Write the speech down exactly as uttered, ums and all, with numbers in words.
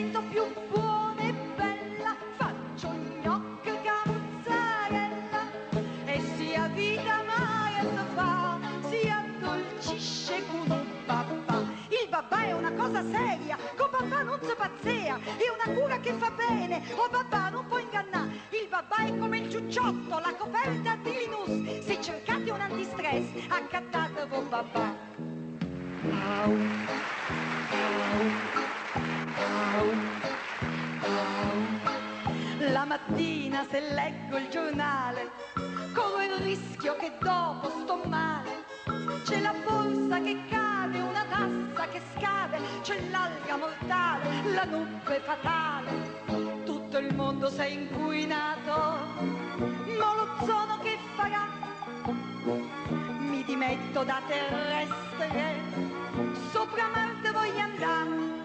divento più buona e bella, faccio gnocchi camuzzarella e sia vita mai a fa, si addolcisce con un babà. Il babà è una cosa seria, con babà non si pazzea, è una cura che fa bene, oh babà non può ingannare. Il babà è come il ciucciotto, la coperta di Linus, se cercate un antistress, accattatevo babà. Au, au, au, au. La mattina se leggo il giornale, corro il rischio che dopo sto male. C'è la borsa che cade, una tassa che scade, c'è l'alga mortale, la nube fatale. Tutto il mondo si è inquinato, ma l'ozono che farà? Mi dimetto da terrestre, sopra Marte voglio andare.